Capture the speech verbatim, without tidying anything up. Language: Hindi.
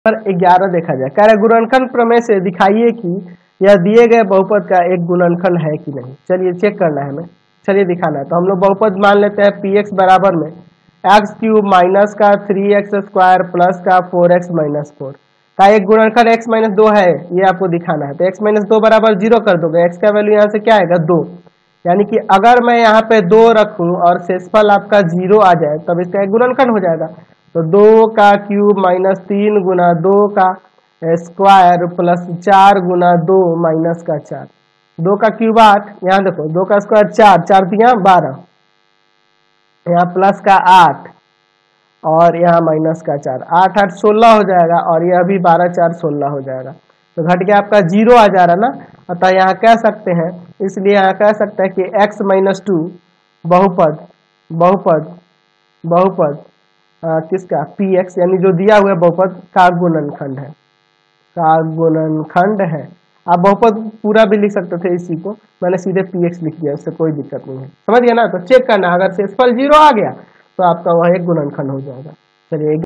पर ग्यारह देखा जाए, कह रहे गुणनखंड प्रमेय से दिखाइए कि यह दिए गए बहुपद का एक गुणनखंड है कि नहीं। चलिए चेक करना है हमें, चलिए दिखाना है। तो हम लोग बहुपद मान लेते हैं पी एक्स बराबर में एक्स क्यूब माइनस का थ्री एक्स स्क्वायर प्लस का फोर एक्स माइनस फोर का एक गुणनखंड एक्स माइनस दो है, ये आपको दिखाना है। तो एक्स माइनस दो बराबर जीरो कर दोगे, एक्स का वैल्यू यहाँ से क्या आएगा दो, यानी कि अगर मैं यहाँ पे दो रखूं और शेषफल आपका जीरो आ जाए तब इसका एक गुणनखंड हो जाएगा। तो दो का क्यूब माइनस तीन गुना दो का स्क्वायर प्लस चार गुना दो माइनस का चार, दो का क्यूब आठ, यहाँ देखो दो का स्क्वायर चार, चार दिया बारह, यहाँ प्लस का आठ और यहाँ माइनस का चार, आठ आठ सोलह हो जाएगा और यह भी बारह चार सोलह हो जाएगा। तो घट के आपका जीरो आ जा रहा ना, अतः यहाँ कह सकते हैं, इसलिए यहाँ कह सकते हैं कि x माइनस टू बहुपद बहुपद बहुपद आ, किसका पी एक्स यानी जो दिया हुआ बहुपद का गुणनखंड है, का गुणनखंड है। आप बहुपद पूरा भी लिख सकते थे, इसी को मैंने सीधे पी एक्स लिख दिया, उससे कोई दिक्कत नहीं है, समझ गया ना। तो चेक करना, अगर शेषफल जीरो आ गया तो आपका वह एक गुणनखंड हो जाएगा। चलिए